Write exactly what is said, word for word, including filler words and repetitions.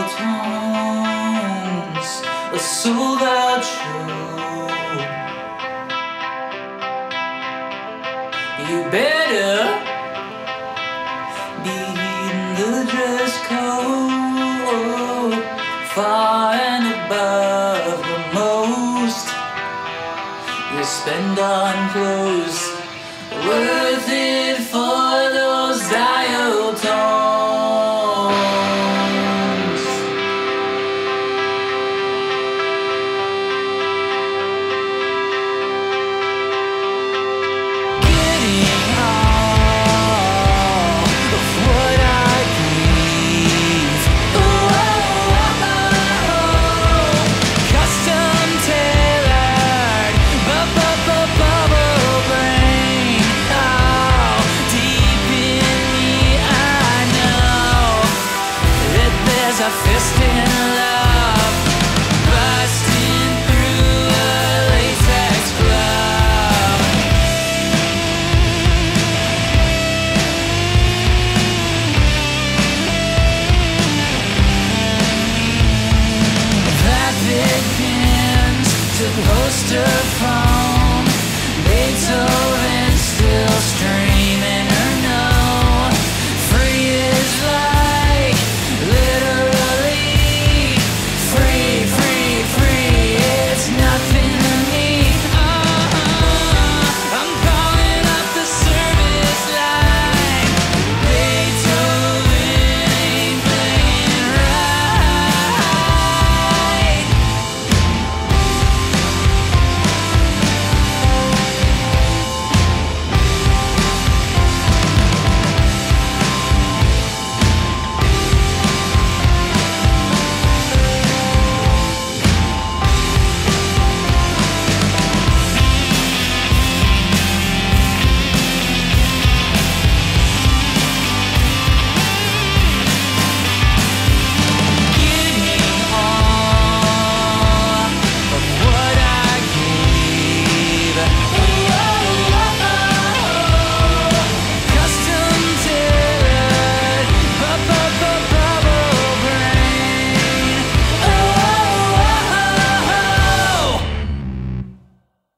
tones, a sold out show. You better be in the dress code, far and above the most you spend on clothes, worth it for those dial tones. Getting all of what I grieve. Ooh, oh, oh, oh. Custom tailored, bu- bu- bu- bubble brain. Oh, deep in me I know that there's a fist in love busting through a latex glove. That big pins to poster phone, Beethoven still